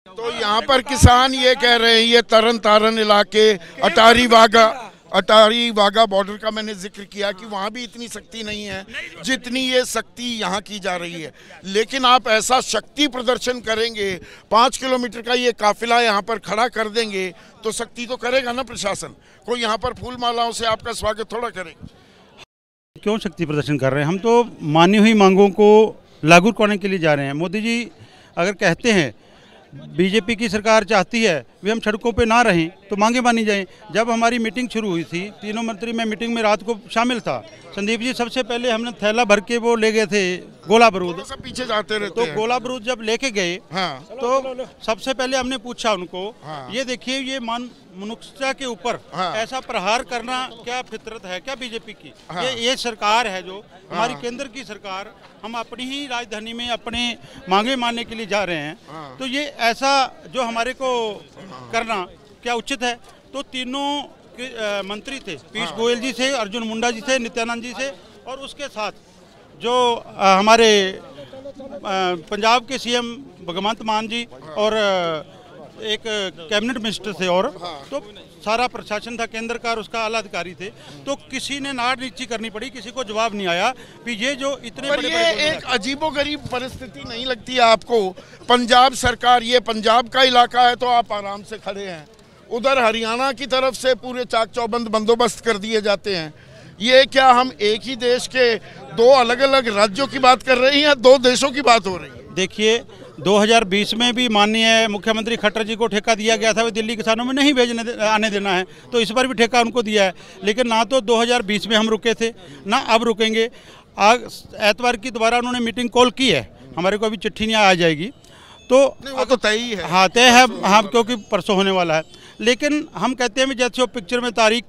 तो यहाँ पर किसान ये कह रहे हैं, ये तरन तारन इलाके, अटारी वाघा बॉर्डर का मैंने जिक्र किया कि वहाँ भी इतनी शक्ति नहीं है जितनी ये शक्ति यहाँ की जा रही है। लेकिन आप ऐसा शक्ति प्रदर्शन करेंगे, 5 किलोमीटर का ये काफिला यहाँ पर खड़ा कर देंगे तो शक्ति तो करेगा ना प्रशासन। कोई यहाँ पर फूल मालाओं से आपका स्वागत थोड़ा करेगा। क्यों शक्ति प्रदर्शन कर रहे हैं? हम तो मानी हुई मांगों को लागू करने के लिए जा रहे हैं। मोदी जी अगर कहते हैं बीजेपी की सरकार चाहती है वे हम सड़कों पे ना रहें तो मांगे मानी जाएं। जब हमारी मीटिंग शुरू हुई थी, तीनों मंत्री मैं मीटिंग में रात को शामिल था। संदीप जी, सबसे पहले हमने थैला भर के वो ले गए थे गोला बारूद, सब पीछे जाते रहते तो हैं। गोला बारूद जब लेके गए तो सबसे पहले हमने पूछा उनको, ये देखिए ये मनुष्यता के ऊपर ऐसा प्रहार करना क्या फितरत है क्या बीजेपी की? ये सरकार है जो हमारी केंद्र की सरकार, हम अपनी ही राजधानी में अपने मांगे मानने के लिए जा रहे हैं, तो ये ऐसा जो हमारे को करना क्या उचित है? तो तीनों मंत्री थे, पीयूष गोयल जी से, अर्जुन मुंडा जी से, नित्यानंद जी से, और उसके साथ जो हमारे पंजाब के सीएम भगवंत मान जी और एक कैबिनेट मिनिस्टर थे, और तो सारा प्रशासन था केंद्र का और उसका आला अधिकारी थे। तो किसी ने नाड़ नीची करनी पड़ी, किसी को जवाब नहीं आया कि ये जो इतने बड़े एक अजीबोगरीब परिस्थिति नहीं लगती है आपको? पंजाब सरकार, ये पंजाब का इलाका है तो आप आराम से खड़े हैं, उधर हरियाणा की तरफ से पूरे चाक चौबंद बंदोबस्त कर दिए जाते हैं। ये क्या हम एक ही देश के दो अलग अलग राज्यों की बात कर रहे हैं या दो देशों की बात हो रही है? देखिए 2020 में भी माननीय मुख्यमंत्री खट्टर जी को ठेका दिया गया था, वे दिल्ली किसानों में नहीं आने देना है, तो इस बार भी ठेका उनको दिया है। लेकिन ना तो 2020 में हम रुके थे ना अब रुकेंगे। आज एतवार की दोबारा उन्होंने मीटिंग कॉल की है, हमारे को अभी चिट्ठी नहीं आ जाएगी, तो वो तो तय ही है। हाँ तय है, हाँ, क्योंकि परसों होने वाला है। लेकिन हम कहते हैं जैसे वो पिक्चर में तारीख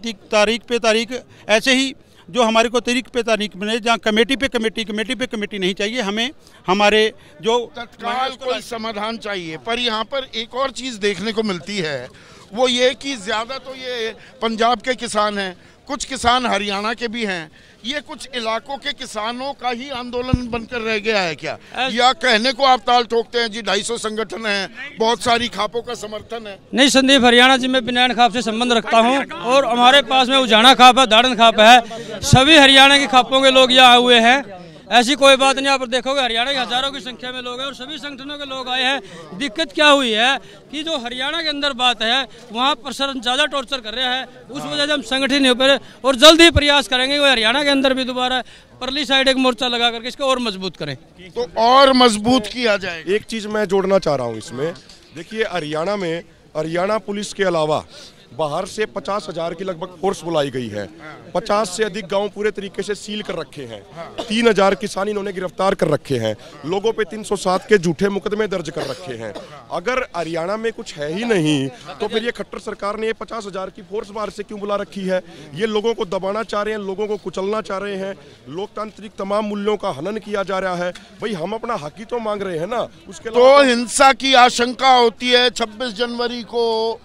पे तारीख, ऐसे ही जो हमारे को तारीख पे तारीख मिले, जहाँ कमेटी पे कमेटी नहीं चाहिए, हमें हमारे जो तत्काल कोई समाधान चाहिए। पर यहाँ पर एक और चीज़ देखने को मिलती है, वो ये कि ज़्यादा तो ये पंजाब के किसान हैं, कुछ किसान हरियाणा के भी हैं। ये कुछ इलाकों के किसानों का ही आंदोलन बनकर रह गया है क्या? या कहने को आप ताल ठोकते हैं जी 250 संगठन हैं, बहुत सारी खापों का समर्थन है? नहीं संदीप, हरियाणा जी मैं बिनान खाप से संबंध रखता हूं, और हमारे पास में उजाना खाप है, दाड़न खाप है, सभी हरियाणा की खापों के लोग यहाँ हुए हैं। ऐसी कोई बात नहीं, यहाँ पर देखोगे हरियाणा के हजारों की संख्या में लोग हैं और सभी संगठनों के लोग आए हैं। दिक्कत क्या हुई है कि जो हरियाणा के अंदर बात है वहाँ प्रशासन ज़्यादा टॉर्चर कर रहा है, उस वजह से हम संगठित नहीं हो पा रहे, और जल्द ही प्रयास करेंगे वो हरियाणा के अंदर भी दोबारा परली साइड एक मोर्चा लगा करके इसको और मजबूत करें, तो और मजबूत किया जाए। एक चीज़ मैं जोड़ना चाह रहा हूँ इसमें, देखिए हरियाणा में हरियाणा पुलिस के अलावा बाहर से 50,000 की लगभग फोर्स बुलाई गई है। 50 से अधिक गांव पूरे तरीके से सील कर रखे हैं। 3,000 किसान इन्होंने गिरफ्तार कर रखे हैं। लोगों पे 307 के झूठे मुकदमे दर्ज कर रखे हैं। अगर हरियाणा में कुछ है ही नहीं तो फिर ये खट्टर सरकार ने 50,000 की फोर्स बाहर से क्यों बुला रखी है? ये लोगों को दबाना चाह रहे हैं, लोगों को कुचलना चाह रहे हैं, लोकतांत्रिक तमाम मूल्यों का हनन किया जा रहा है। भाई हम अपना हक ही तो मांग रहे हैं ना। उसके तो हिंसा की आशंका होती है। 26 जनवरी को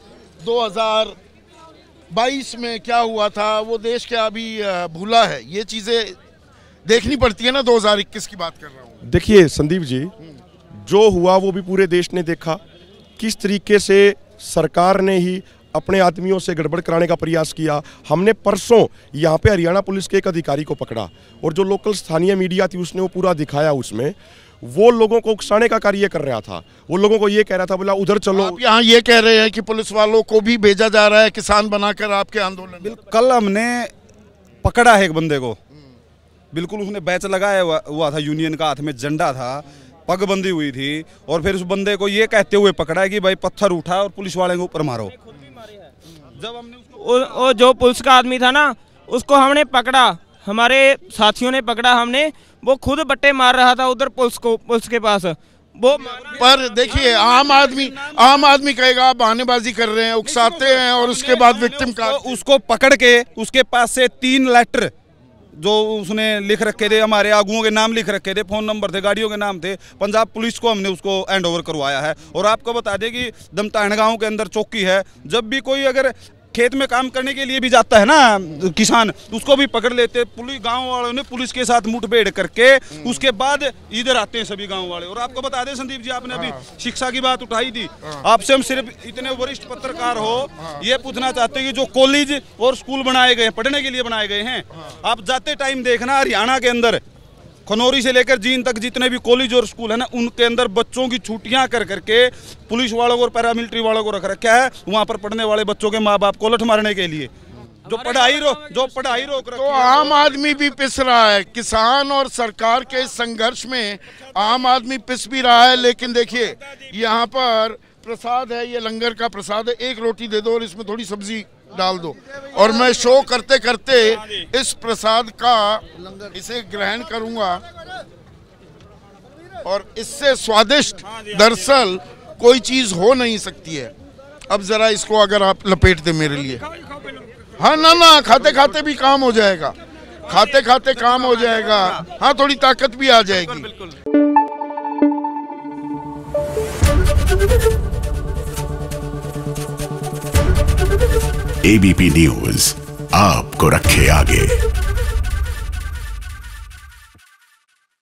2022 में क्या हुआ था वो देश क्या अभी भूला है? ये चीजें देखनी पड़ती है ना। 2021 की बात कर रहा हूँ। देखिए संदीप जी, जो हुआ वो भी पूरे देश ने देखा, किस तरीके से सरकार ने ही अपने आदमियों से गड़बड़ कराने का प्रयास किया। हमने परसों यहाँ पे हरियाणा पुलिस के एक अधिकारी को पकड़ा और जो लोकल स्थानीय मीडिया थी उसने वो पूरा दिखाया। उसमें वो लोगों को उकसाने का कार्य कर रहा था। वो लोगों को ये कह रहा था बोला उधर चलो। आप यहाँ ये कह रहे हैं कि पुलिस वालों को भी भेजा जा रहा है किसान बनाकर आपके आंदोलन में? कल हमने पकड़ा है एक बंदे को, बिल्कुल उसने बैच लगाया हुआ था, यूनियन का हाथ में झंडा था, पग बंदी हुई थी, और फिर उस बंदे को ये कहते हुए पकड़ा है कि भाई पत्थर उठा और पुलिस वाले के ऊपर मारो। जब हमने जो पुलिस का आदमी था ना उसको हमने पकड़ा, हमारे साथियों ने पकड़ा, हमने वो खुद बट्टे मार रहा था उधर पुलिस के पास वो। पर देखिए आम आदमी कहेगा आप बहानेबाजी कर रहे हैं, उकसाते हैं, और उसके बाद विक्टिम का उसको पकड़ के उसके पास से 3 लेटर जो उसने लिख रखे थे, हमारे आगुओं के नाम लिख रखे थे, फोन नंबर थे, गाड़ियों के नाम थे, पंजाब पुलिस को हमने उसको हैंड ओवर करवाया है। और आपको बता दें कि दमताहण गाँव के अंदर चौकी है, जब भी कोई अगर खेत में काम करने के लिए भी जाता है ना किसान, उसको भी पकड़ लेते। पुलिस गांव वालों ने पुलिस के साथ मुठभेड़ करके उसके बाद इधर आते हैं सभी गांव वाले। और आपको बता दें संदीप जी, आपने अभी शिक्षा की बात उठाई थी, आपसे हम सिर्फ इतने वरिष्ठ पत्रकार हो ये पूछना चाहते हैं कि जो कॉलेज और स्कूल बनाए गए, पढ़ने के लिए बनाए गए हैं, आप जाते टाइम देखना हरियाणा के अंदर खनौरी से लेकर जींद तक जितने भी कॉलेज और स्कूल है ना, उनके अंदर बच्चों की छुट्टियां कर करके पुलिस वालों को और पैरामिलिट्री वालों को रख रखा है वहां पर पढ़ने वाले बच्चों के माँ बाप को लठ मारने के लिए, जो पढ़ाई रोक रखी। तो आम आदमी भी पिस रहा है, किसान और सरकार के संघर्ष में आम आदमी पिस भी रहा है। लेकिन देखिए यहाँ पर प्रसाद है, ये लंगर का प्रसाद है, एक रोटी दे दो और इसमें थोड़ी सब्जी डाल दो, और मैं शो करते करते इस प्रसाद का इसे ग्रहण करूंगा। और इससे स्वादिष्ट दरअसल कोई चीज हो नहीं सकती है। अब जरा इसको अगर आप लपेट दे मेरे लिए। हाँ ना, खाते खाते भी काम हो जाएगा, खाते खाते काम हो जाएगा। हाँ, थोड़ी ताकत भी आ जाएगी। एबीपी न्यूज आपको रखे आगे।